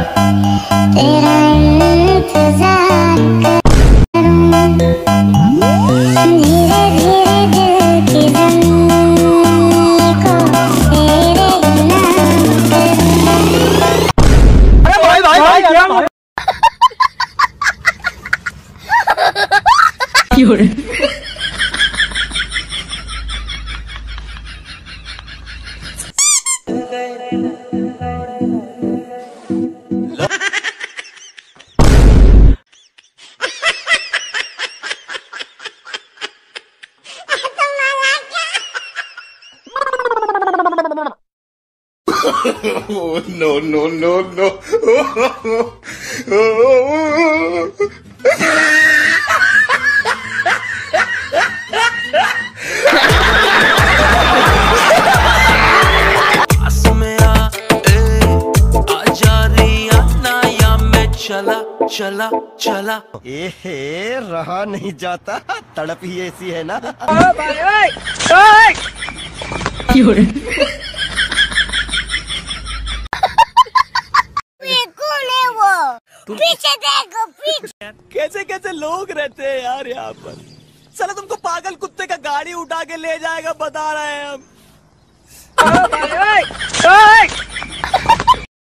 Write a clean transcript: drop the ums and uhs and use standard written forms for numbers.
तेरा इंतजार करूं, धीरे धीरे दिल की ज़मीं को तेरे नाम करूं। अरे भाई क्या Oh, no, no, no, no. चला चला एहे रहा नहीं जाता, तड़प ही ऐसी है ना। कौन है वो? पीछे देखो पीछे। कैसे कैसे लोग रहते हैं यार यहाँ पर। साला तुमको पागल कुत्ते का गाड़ी उठा के ले जाएगा बता रहे हैं हम।